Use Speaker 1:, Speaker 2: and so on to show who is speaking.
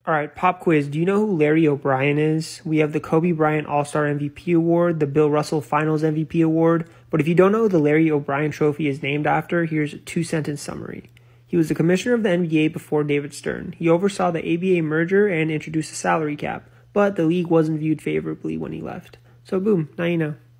Speaker 1: All right, pop quiz. Do you know who Larry O'Brien is? We have the Kobe Bryant All-Star MVP Award, the Bill Russell Finals MVP Award. But if you don't know who the Larry O'Brien Trophy is named after, here's a two-sentence summary. He was the commissioner of the NBA before David Stern. He oversaw the ABA merger and introduced a salary cap, but the league wasn't viewed favorably when he left. So boom, now you know.